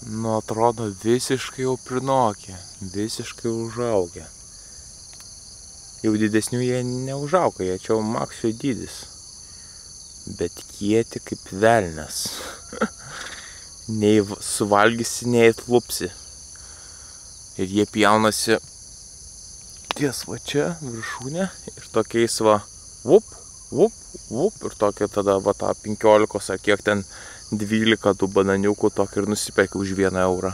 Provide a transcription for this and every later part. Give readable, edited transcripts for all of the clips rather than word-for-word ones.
Nu, atrodo visiškai jau prinokę, visiškai užaugę. Jau didesnių jie neužauga, jie čia maksio dydis. Bet kieti kaip velnias. Nei suvalgysi, nei atlupsi. Ir jie pjaunasi ties va čia viršūnė ir tokiais va vup, ir tokia tada va tą 15 ar kiek ten 12 tų bananiukų tokį ir nusipirki už 1 eurą.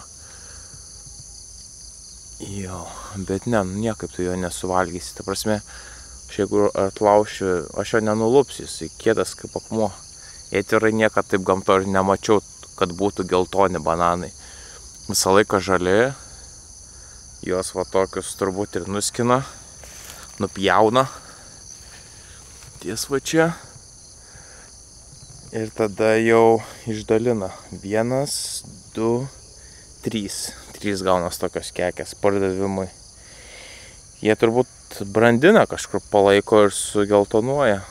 Jo, bet ne, niekaip tu jo nesuvalgysi. Ta prasme, aš jeigu atlaušiu, aš jo nenulupsiu, jisai kietas kaip akmuo. Jei tikrai niekad taip gamto ir nemačiau, kad būtų geltoni bananai. Visą laiką žali, jos va tokius turbūt ir nuskina, nupjauna. Ties va čia. Ir tada jau išdalina. 1, 2, 3. 3 gaunas tokios kekės pardavimui. Jie turbūt brandina kažkur palaiko ir sugeltonuoja.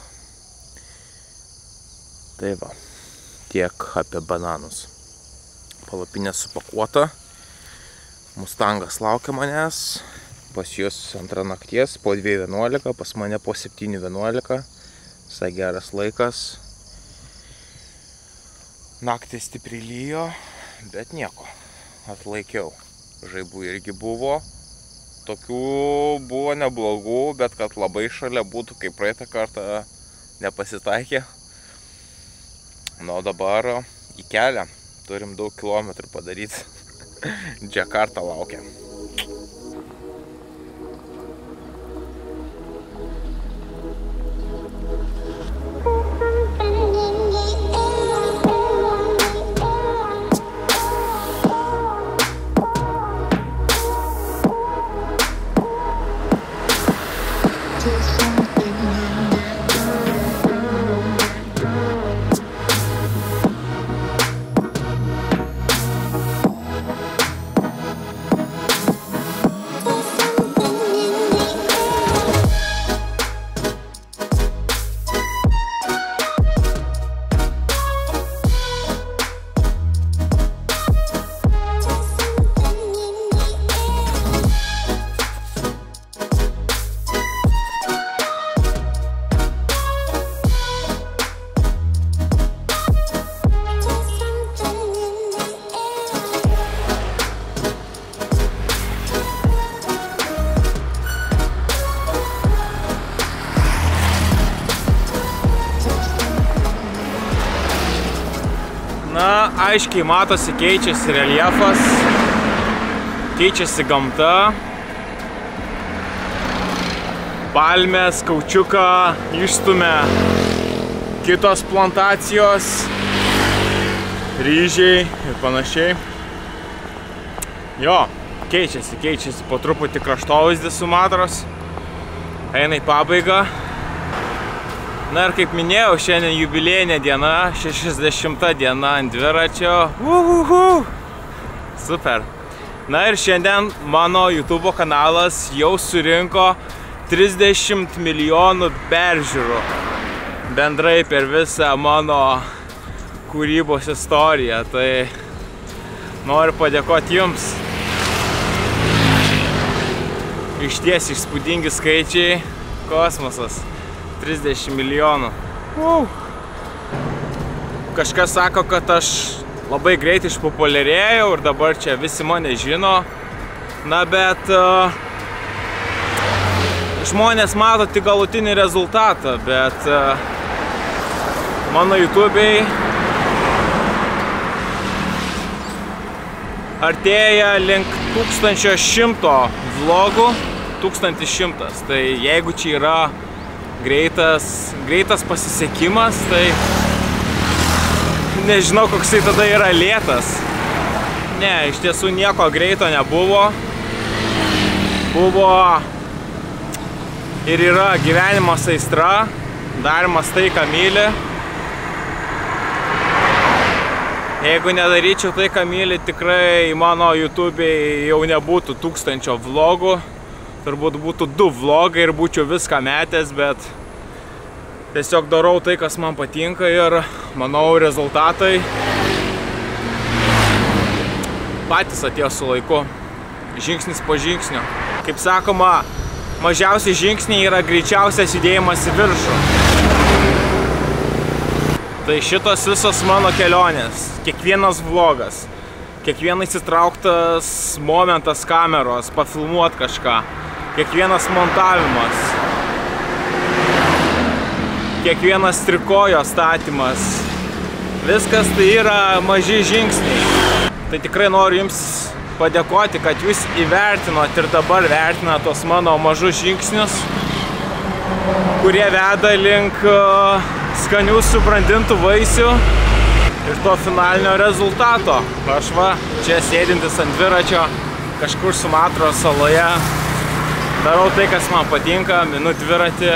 Tai va, tiek apie bananus. Palapinė supakuota. Mustangas laukia manęs. Pas jūs 2 nakties, po 2:11, pas mane po 7:11. Visai geras laikas. Naktį stipriai lyjo, bet nieko, atlaikiau. Žaibų irgi buvo, tokių buvo neblogų, bet kad labai šalia būtų, kaip praeitą kartą nepasitaikė. Nu, dabar į kelią, turim daug kilometrų padaryti. Džakarta laukia. Na, aiškiai matosi, keičiasi reljefas, keičiasi gamta. Palmės, kaučiuką išstumia kitos plantacijos, ryžiai ir panašiai. Jo, keičiasi po truputį kraštovaizdis Sumatros, eina į pabaigą. Na ir kaip minėjau, šiandien jubiliejinė diena, 60 diena ant dviračio. Super. Na ir šiandien mano YouTube kanalas jau surinko 30 milijonų peržiūrų. Bendrai per visą mano kūrybos istoriją. Tai noriu padėkoti jums. Išties įspūdingi skaičiai. Kosmosas. 30 milijonų. Kažkas sako, kad aš labai greit išpopuliarėjau ir dabar čia visi mane žino. Na, bet žmonės mato tik galutinį rezultatą, bet mano YouTube'ai artėja link 1100 vlogų, 1100. Tai jeigu čia yra greitas pasisekimas, tai nežinau, koksai tada yra lėtas. Ne, iš tiesų nieko greito nebuvo. Buvo ir yra gyvenimas aistra, darimas tai, ką myli. Jeigu nedaryčiau tai, ką myli, tikrai mano YouTube'ai jau nebūtų 1000 vlogų. Turbūt būtų 2 vlogai ir būčiau viską metęs, bet tiesiog darau tai, kas man patinka ir manau rezultatai patys atėjo su laiku, žingsnis po žingsnio. Kaip sakoma, mažiausi žingsniai yra greičiausias judėjimas į viršų. Tai šitos visos mano kelionės, kiekvienas vlogas, kiekvienas įtrauktas momentas kameros, pafilmuot kažką, kiekvienas montavimas, kiekvienas trikojo statymas, viskas tai yra maži žingsniai. Tai tikrai noriu jums padėkoti, kad jūs įvertinot ir dabar vertinat tos mano mažus žingsnius, kurie veda link skanių subrandintų vaisių ir to finalinio rezultato. Aš va, čia sėdintis ant dviračio, kažkur Sumatros saloje, darau tai, kas man patinka, minu dviratį.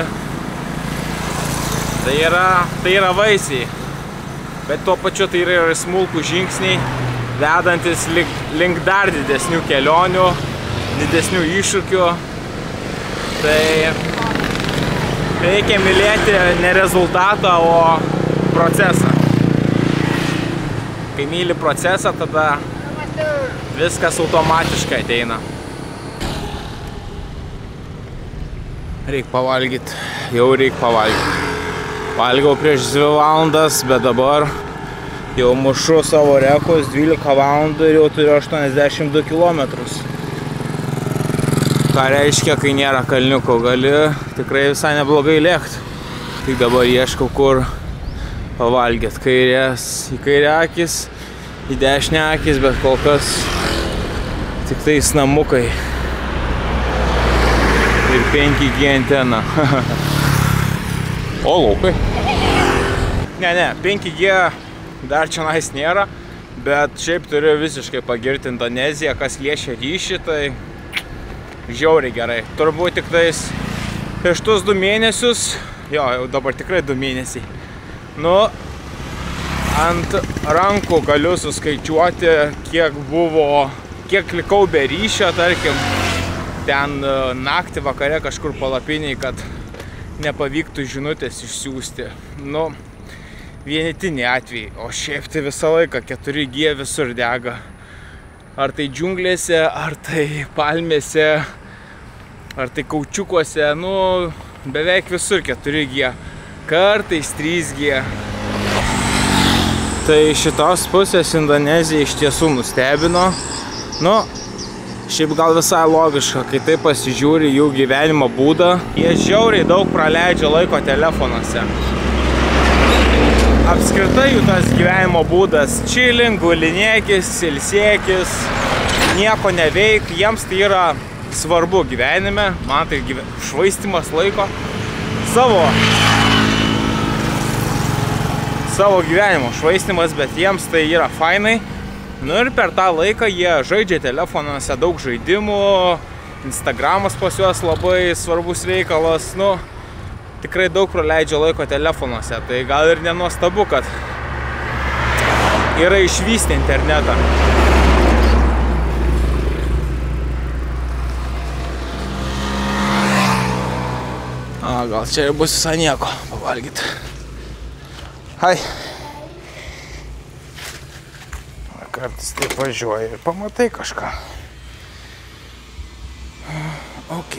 Tai yra vaisiai, bet tuo pačiu tai yra ir smulkų žingsniai, vedantis link dar didesnių kelionių, didesnių iššūkių. Tai reikia mylėti ne rezultatą, o procesą. Kai myli procesą, tada viskas automatiškai ateina. Reik pavalgyti, jau reik pavalgyti. Valgiau prieš 2 valandas, bet dabar jau mušu savo rekus 12 valandų ir jau turiu 82 kilometrus. Ką reiškia, kai nėra kalniuko, gali tikrai visai neblogai lėkti. Tik dabar ieškau, kur pavalgyti. Į kairę akis, į dešinę akis, bet kol kas tik tais namukai. Ir 5G antena. O, laukai. Ne, 5G dar čionais nėra, bet šiaip turiu visiškai pagirti Indoneziją, kas liečia ryšį, tai žiauriai gerai. Turbūt tik tais prieš tuos 2 mėnesius, jau dabar tikrai 2 mėnesiai, nu, ant rankų galiu suskaičiuoti, kiek likau be ryšio, tarkim, ten naktį vakare kažkur palapiniai, kad nepavyktų žinutės išsiųsti. Nu, vienetiniai atvejai, o šiaip tai visą laiką 4G visur dega. Ar tai džiunglėse, ar tai palmėse, ar tai kaučiukuose, nu, beveik visur 4G, kartais 3G. Tai šitos pusės Indonezija iš tiesų nustebino. Nu, šiaip gal visai logiška, kai taip pasižiūri jų gyvenimo būdą. Jie žiauriai daug praleidžia laiko telefonuose. Apskritai jų tas gyvenimo būdas – chilling, gulinėkis, ilsėkis, nieko neveik. Jiems tai yra svarbu gyvenime, man tai švaistymas laiko savo gyvenimo švaistymas, bet jiems tai yra fainai. Nu ir per tą laiką jie žaidžia telefonuose daug žaidimų, Instagramas pas juos labai svarbus reikalas, nu, tikrai daug praleidžia laiko telefonuose, tai gal ir nenuostabu, kad yra išvystę internetą. Gal čia ir bus visai nieko pavalgyti. Hai. Kartais taip važiuoji ir pamatai kažką. Ok.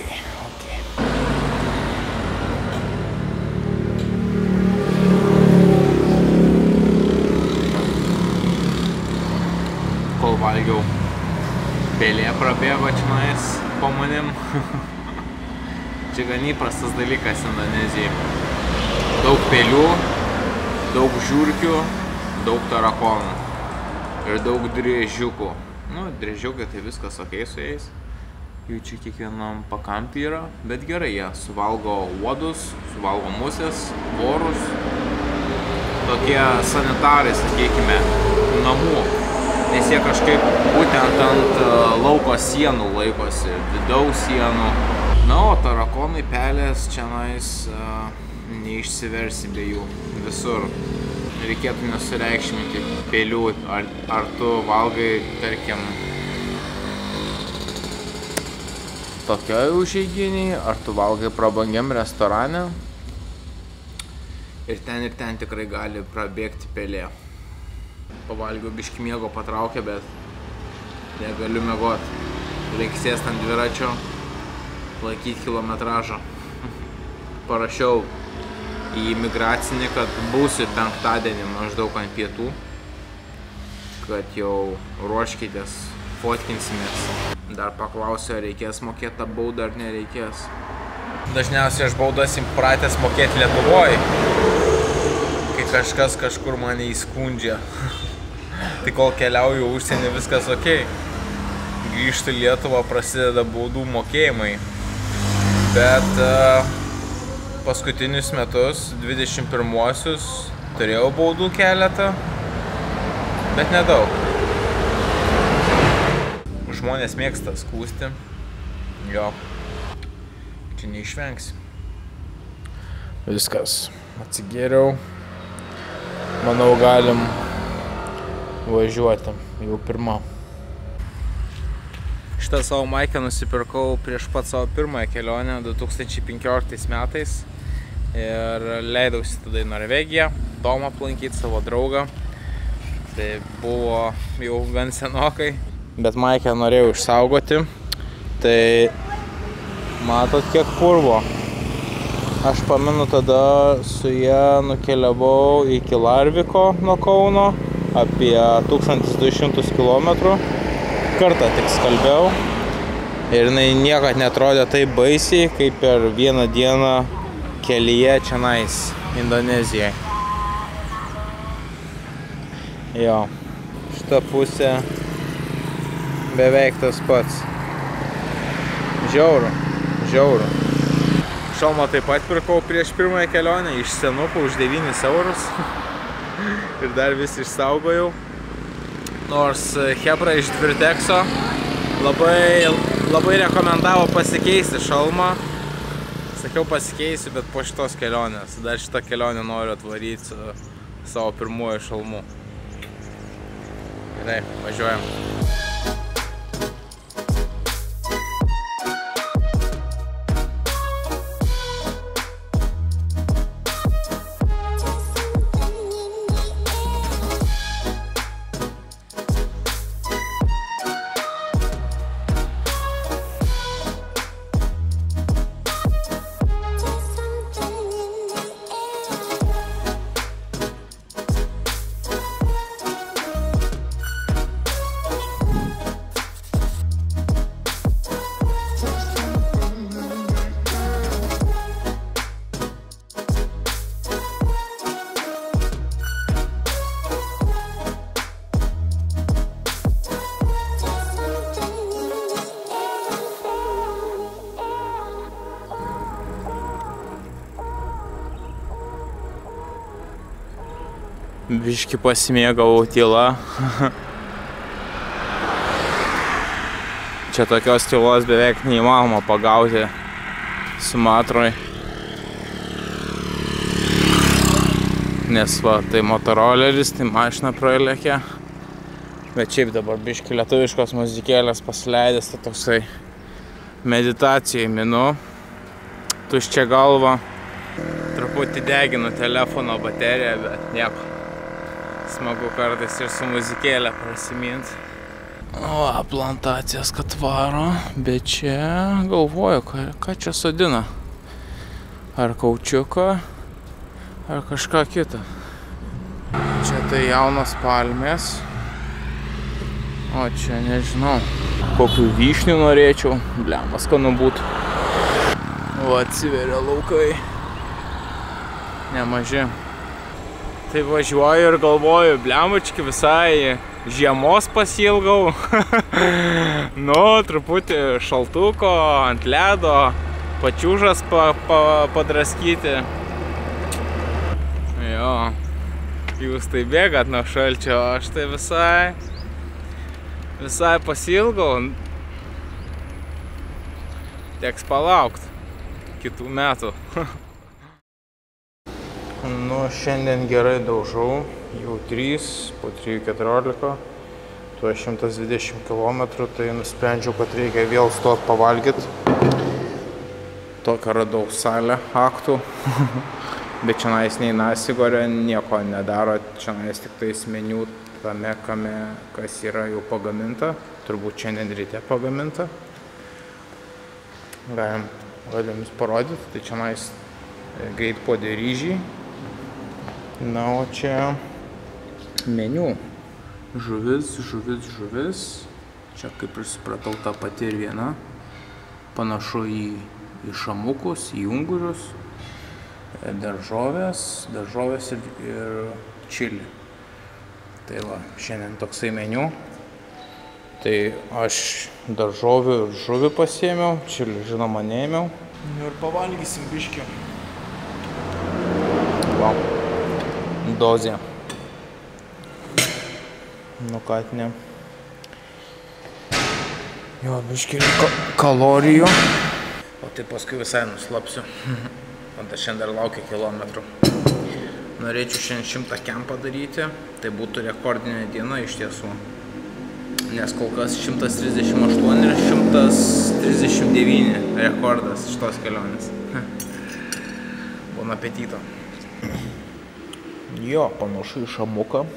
Kol valgiau, pelė prabėgo čionais po manim. Čia gan įprastas dalykas Indonezijai. Daug pelių, daug žiurkių, daug tarakonų. Ir daug driežiukų. Nu, driežiukai tai viskas ok su jais. Jų čia kiekvienam pakampį yra. Bet gerai, jie suvalgo uodus, suvalgo musės, vorus. Tokie sanitarai, sakykime, namų. Nes jie kažkaip būtent ant lauko sienų laikosi, vidaus sienų. Na, o tarakonai, pelės, čianais neišsiversi be jų visur. Reikėtų nesureikšminti pelių, ar tu valgai, tarkim, tokioj užeiginiai, ar tu valgai prabangiam restorane. Ir ten tikrai gali prabėgti pelė. Pavalgiau biškį miego patraukę, bet negaliu miegot. Reikia sėsti ant dviračio, laikyti kilometražą. Parašiau į imigracinį, kad būsiu penktadienį maždaug ant pietų, kad jau ruoškitės, fotkinsimės. Dar paklausiu, ar reikės mokėti tą baudą ar nereikės. Dažniausiai aš baudas įpratęs mokėti Lietuvoje, kai kažkas kažkur mane įskundžia. Tai kol keliauju užsienį, viskas ok. Grįžtu į Lietuvą, prasideda baudų mokėjimai. Bet paskutinius metus, 21-uosius, turėjau baudų keletą, bet nedaug. Žmonės mėgsta skųsti. Jo, čia neišvengsi. Viskas, atsigėriau. Manau, galim važiuoti jau pirmą. Šitą savo maikę nusipirkau prieš pat savo pirmąją kelionę 2015 metais ir leidausi tada į Norvegiją, Tomą aplankyti, savo draugą. Tai buvo jau gan senokai, bet maikę norėjau išsaugoti. Tai matot, kiek purvo. Aš pamenu, tada su ja nukeliavau iki Larviko nuo Kauno, apie 1200 km. Kartą tik skalbiau ir jinai niekad netrodė taip baisiai, kaip per vieną dieną kelyje čionais Indonezijai. Jo, šita pusė beveik tas pats. Žiauru, žiauru. Šalmą taip pat pirkau prieš pirmąją kelionę iš senukų už 9 eurus ir dar vis išsaugojau. Nors Hebra iš Tvirtekso labai rekomendavo pasikeisti šalmą. Sakiau pasikeisiu, bet po šitos kelionės. Dar šitą kelionę noriu atvaryti su savo pirmuoju šalmu. Gerai, važiuojam. Biški pasimėgavau tyla. Čia tokios tylos beveik neįmanoma pagauti Sumatroj. Nes va, tai motoroleris, tai mašina pralėkė. Bet šiaip dabar biški lietuviškos muzikėlės pasileidęs, tai toksai meditacijai minu. Tuščia galva. Truputį deginu telefono bateriją, bet nieko. Smagu kartais ir su muzikėlė prasimint. O, plantacijas kad varo, bet čia galvoju, ką čia sodina. Ar kaučiuką, ar kažką kitą. Čia tai jaunos palmės. O čia nežinau. Kokių vyšnių norėčiau. Blemba, skanu būtų. O, atsiveria laukai. Nemaži. Tai važiuoju ir galvoju, blembački visai žiemos pasilgau. Nu, truputį šaltuko, ant ledo, pačiūžas padraskyti. Jo, jūs tai bėgat nuo šalčio, aš tai visai pasilgau. Teks palaukt kitų metų. Nu, šiandien gerai daužau, jau 3, po 3:14, tuo 120 km, tai nusprendžiau, kad reikia vėl stot pavalgyti. Tokią radau salę aktų, bet čionais nei Nasigorio nieko nedaro, čionais tik tais meniu kas yra jau pagaminta, turbūt šiandien ryte pagaminta. Galim jums parodyti, tai čia greitpuodė ryžiai. Na, o čia meniu. Žuvis. Čia, kaip ir supratau, ta pati ir viena. Panašu į šamukus, į ungurius, daržovės ir čili. Tai va, šiandien toksai meniu. Tai aš daržovių ir žuvį pasiėmiau, čili žinoma neėmiau. Ir pavalgysim biškį. Va, dozė. Nukatinė. Jo, biškį kalorijų. O tai paskui visai nuslapsiu. Ant aš šiandien dar laukia kilometrų. Norėčiau šiandien 100 kem padaryti. Tai būtų rekordinė diena iš tiesų. Nes kol kas 138 ir 139 rekordas šitos kelionės. Bon apetito. Jo, panašu į šamuką.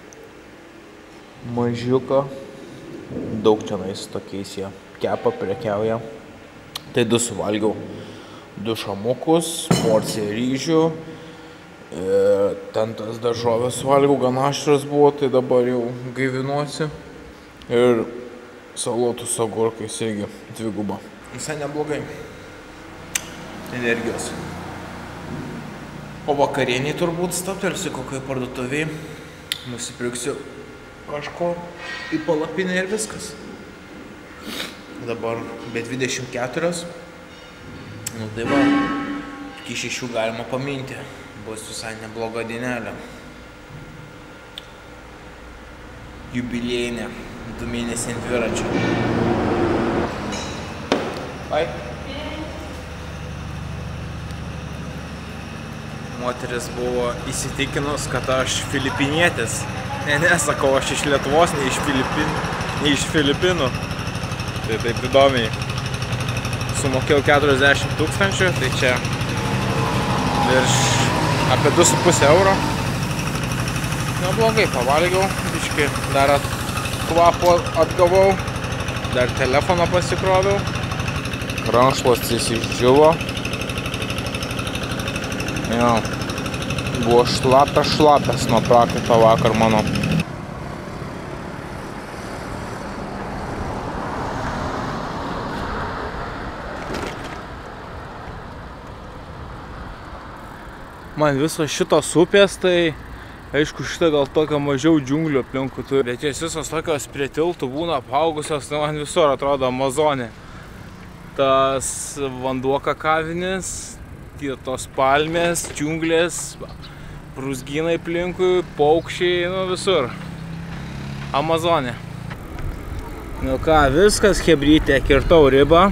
Mažiuką. Daug čianais tokiais jie kepa, prekiauja. Tai 2 suvalgiau. 2 šamukus, porciją ryžių. Ten tas daržovės suvalgiau, gan aštras buvo, tai dabar jau gaivinuosi. Ir salotų su agurkais irgi 2. Visai neblogai. Energijos. O vakarieniai turbūt stabtelsiu kokioj parduotuvėj. Nusipirksiu kažko į palapinę ir viskas. Dabar be 24. Nu tai va, iki 6 galima paminti. Bus visai nebloga dienelė. Jubiliejinė. 2 mėnesiai ant dviračio. Ai. Moteris buvo įsitikinus, kad aš filipinietis. Ne, sakau, aš iš Lietuvos, ne iš Filipinų. Tai taip įdomiai. Sumokėjau 40 000, tai čia virš apie 2,5 euro. Neblogai pavalgiau, biškį dar kvapo atgavau, dar telefoną pasikroviau. Rankšluostis išdžiuvo. Jo, buvo šlapės nuo prakaito vakar mano. Man visos šitos upės, tai aišku, šitą gal tokio mažiau džiunglių aplinkų turi. Bet jos visos tokios prie tiltų būna apaugusios, tai man visur atrodo Amazonė. Tas vanduo kakavinis, tos palmės, džiunglės, brūzgynai aplinkui, paukščiai, nu visur. Amazonė. Nu ką, viskas, chebrytė, kirtau ribą.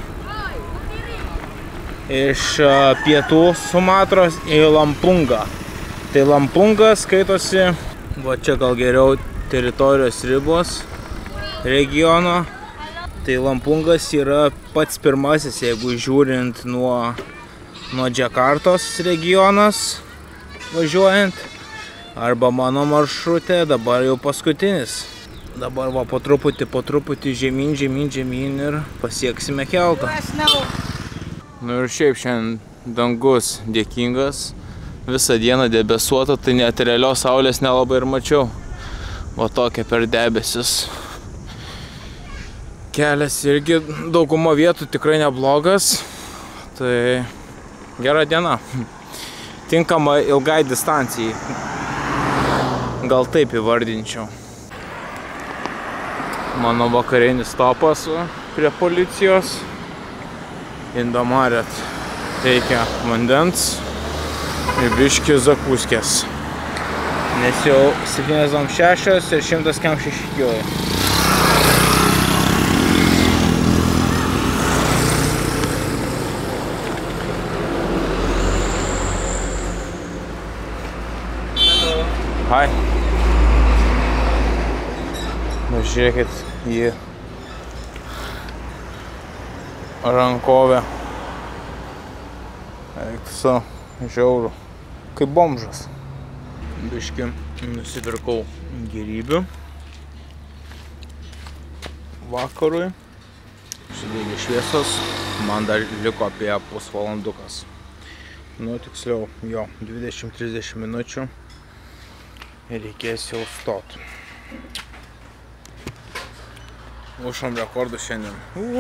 Iš pietų Sumatros į Lampungą. Tai Lampungas skaitosi, va čia gal geriau teritorijos ribos regiono. Tai Lampungas yra pats pirmasis, jeigu žiūrint nuo Džakartos regionas važiuojant. Arba mano maršrutė, dabar jau paskutinis. Dabar va po truputį žemyn ir pasieksime keltą. Nu ir šiaip šiandien dangus dėkingas, visą dieną debesuota, tai net realios saulės nelabai ir mačiau. Va tokia per debesis. Kelias irgi daugumo vietų tikrai neblogas, tai gera diena. Tinkama ilgai distancijai, gal taip įvardinčiau. Mano vakarinis stopas prie policijos. Indomaret teikia vandens ir biškį zakuskės. Nes jau 76 ir 106 kilai. Hai. Nu žiūrėkit į rankovę. Eiktų žiaurų. Kaip bomžas. Biškį nusipirkau gėrybių. vakarui. Užsidegė šviesos, man dar liko apie pusvalandukas. Nu, tiksliau, jo, 20-30 minučių ir reikės jau stot. Mušam rekordus šiandien.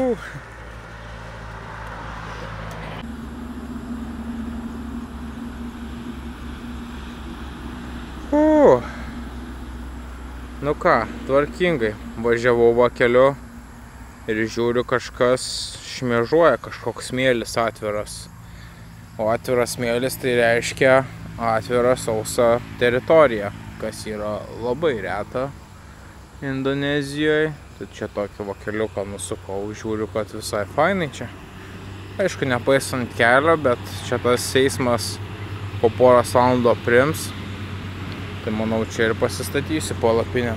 Nu ką, tvarkingai. Važiavau va keliu ir žiūriu, kažkas šmėžuoja, kažkoks smėlis atviras. O atviras smėlis tai reiškia atvirą sausą teritoriją, kas yra labai reta Indonezijoje. Tai čia tokį va keliuką nusukau, žiūriu, kad visai fainai čia. Aišku, nepaisant kelio, bet čia tas eismas po poros valandų aprims. Tai manau, čia ir pasistatysiu palapinę.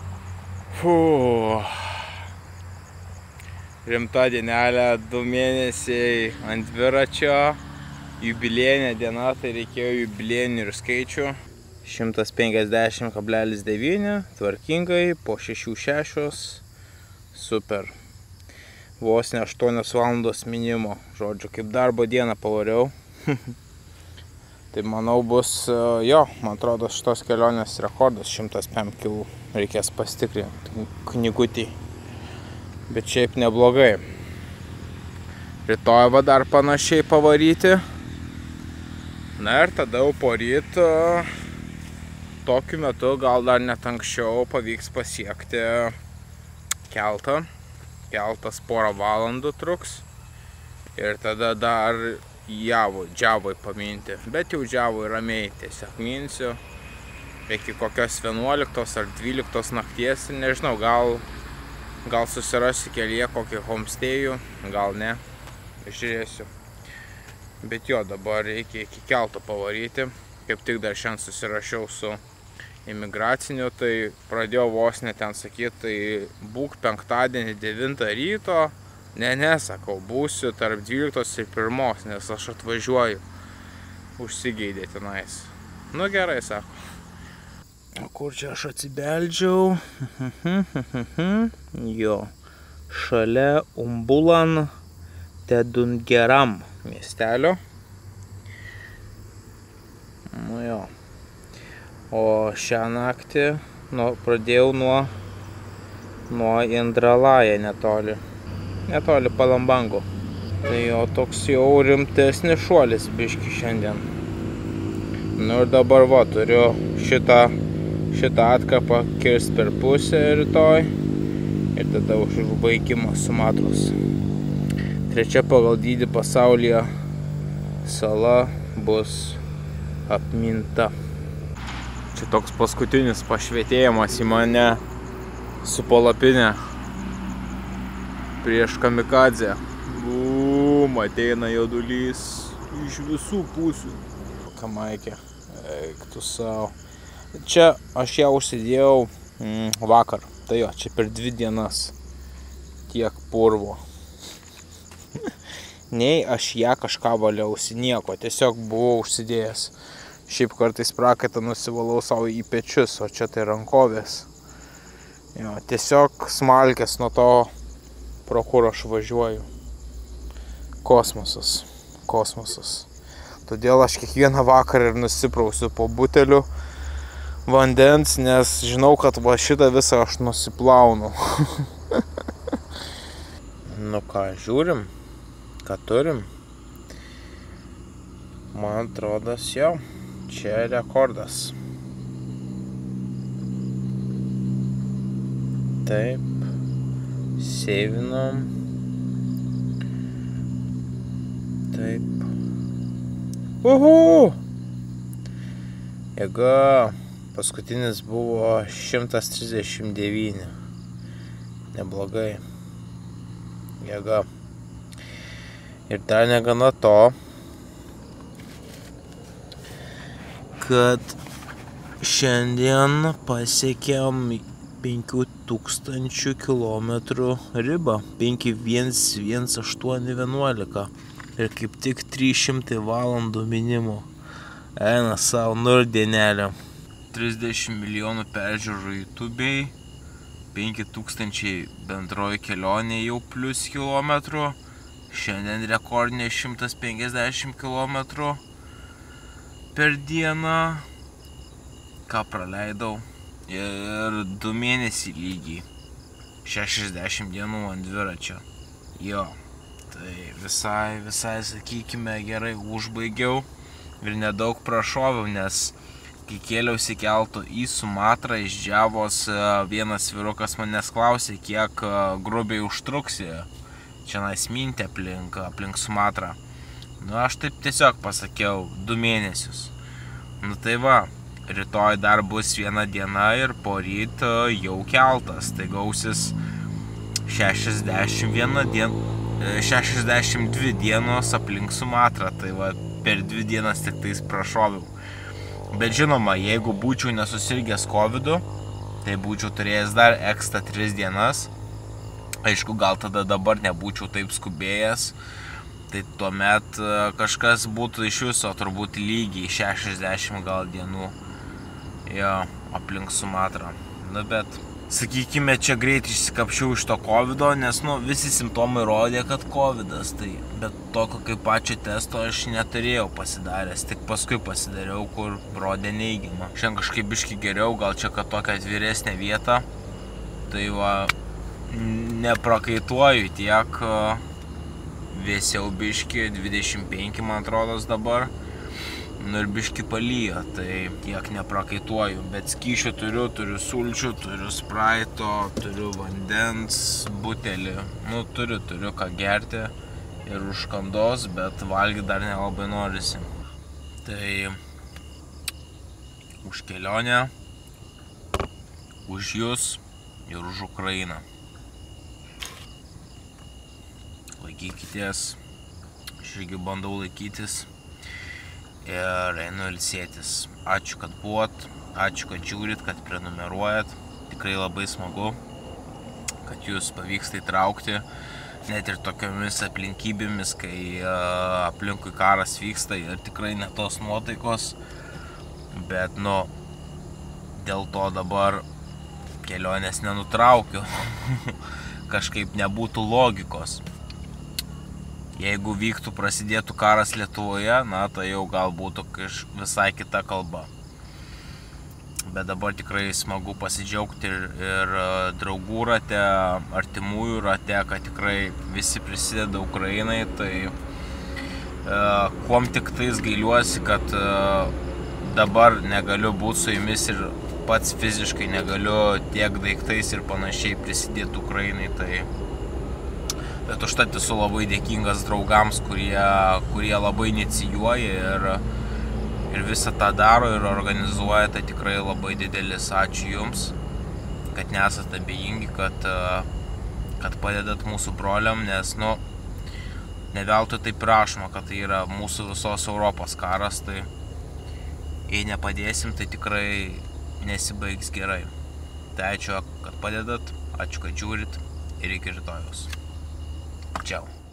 Rimta dienelė, 2 mėnesiai ant dviračio, jubiliejinė diena, tai reikėjo jubiliejinių ir skaičių. 150,9, tvarkingai, po 6,6, super. Vos ne 8 valandos minimo, žodžiu, kaip darbo dieną pavariau. Tai manau bus, jo, man atrodo, šitos kelionės rekordas 105 kg, reikės pasitikrinti knygutį. Bet šiaip neblogai. Rytoj va dar panašiai pavaryti. Na ir tada jau poryt, tokiu metu, gal dar net anksčiau, pavyks pasiekti keltą. Keltas porą valandų truks. Ir tada dar Džiavoj paminti. Bet jau Džiavoj ramiai tiesiog minsiu. Iki kokios 11 ar 12 nakties. Nežinau, gal susirasiu kelyje kokį homestėjų, gal ne. Žiūrėsiu. Bet jo, dabar reikia iki kelto pavaryti. Kaip tik dar šiandien susirašiau su imigraciniu, tai pradėjau vos ne ten sakyti, tai būk penktadienį 9 ryto. Ne, sakau, būsiu tarp 12 ir 1, nes aš atvažiuoju. Užsigeidė tenais. Nu gerai, sako. Kur čia aš atsibeldžiau? Jo, šalia Umbulan Tedungeram miestelio. Nu jo. O šią naktį pradėjau nuo Indralaja netoli Palambango. Tai jo toks jau rimtesnis šuolis biški šiandien. Nu ir dabar va, turiu šitą atkarpą kirst per pusę rytoj. Ir tada užbaigimas Sumatros. 3 pagal dydį pasaulyje sala bus apminta. Čia toks paskutinis pašvietėjimas į mane su palapinė prieš kamikadzę. Ateina jaudulys iš visų pusių. Kamaikė, eik tu savo. Čia aš ją užsidėjau vakar. Tai jo, čia per 2 dienas tiek purvo. Nei aš ją kažką valiausi, nieko, tiesiog buvau užsidėjęs. Šiaip kartais prakaitą nusivalau savo į pečius, o čia tai rankovės. Jo, tiesiog smalkės nuo to, pro kur aš važiuoju. Kosmosas. Todėl aš kiekvieną vakarą ir nusiprausiu po buteliu vandens, nes žinau, kad va šitą visą aš nusiplaunu. Nu ką, žiūrim, ką turim. Man atrodo, jau, čia rekordas. Taip, seivinam. Taip. Jėga, paskutinis buvo 139. Neblogai. Jėga. Ir dar negana to, kad šiandien pasiekėm 5000 kilometrų ribą. 5,1811. Ir kaip tik 300 valandų minimų. Eina savo, nu ir dienelė. 30 milijonų peržiūrų YouTube'ai, 5000 bendroji kelionė jau + kilometrų. Šiandien rekordinė 150 km per dieną. Ką praleidau. Ir 2 mėnesiai lygiai. 60 dienų ant dviračio. Jo. Tai visai, sakykime, gerai užbaigiau. Ir nedaug prašoviau, nes kai kėliausi keltu į Sumatrą iš Džiavos, vienas vyrukas manęs klausė, kiek grubiai užtruksi čia minti aplink Sumatrą. Nu, aš taip tiesiog pasakiau 2 mėnesius. Nu tai va, rytoj dar bus 1 diena ir poryt jau keltas. Tai gausis 62 dienos aplink Sumatrą. Tai va, per 2 dienas tik tais prašoviau. Bet žinoma, jeigu būčiau nesusirgęs COVID-u, tai būčiau turėjęs dar ekstra 3 dienas. Aišku, gal tada dabar nebūčiau taip skubėjęs. Tai tuomet kažkas būtų iš viso turbūt lygiai 60 gal dienų. Jo, aplink Sumatrą. Nu, bet sakykime, čia greit išsikapšiau iš to COVID-o, nes visi simptomai rodė, kad COVID-as. Tai, bet tokio kaip pačio testo aš neturėjau pasidaręs. Tik paskui pasidariau, kur rodė neigiamą. Šiandien kažkaip biški geriau, gal čia kad tokia atviresnė vieta. Tai va, neprakaituoju tiek, vėsiau biški, 25 man atrodos dabar. Nu ir biški palyja, tai tiek neprakaituoju, bet skyšių turiu sulčių, turiu spraito, turiu vandens butelį, turiu ką gerti ir užkandos, bet valgyti dar nelabai norisi. Tai už kelionę, už jūs ir už Ukrainą. Laikykitės, aš irgi bandau laikytis. Ir einu ilsėtis. Ačiū, kad buvot, ačiū, kad žiūrit, kad prenumeruojat. Tikrai labai smagu, kad jūs pavyksta įtraukti, net ir tokiomis aplinkybėmis, kai aplinkui karas vyksta ir tikrai ne tos nuotaikos. Bet, dėl to dabar kelionės nenutraukiu. Kažkaip nebūtų logikos. Jeigu vyktų, prasidėtų karas Lietuvoje, tai jau gal būtų visai kita kalba. Bet dabar tikrai smagu pasidžiaugti ir draugų rate, artimųjų rate, kad tikrai visi prisideda Ukrainai. Tai kuom tik tais gailiuosi, kad dabar negaliu būti su jumis ir pats fiziškai negaliu tiek daiktais ir panašiai prisidėti Ukrainai. Bet užtat esu labai dėkingas draugams, kurie labai inicijuoja ir visą tą daro ir organizuoja. Tai tikrai labai didelis ačiū jums, kad nesate abejingi, kad padedat mūsų broliam, nes, ne veltui taip rašoma, kad tai yra mūsų visos Europos karas. Tai jei nepadėsim, tai tikrai nesibaigs gerai. Tai ačiū, kad padedat, ačiū, kad žiūrit ir iki rytojaus. Ciao.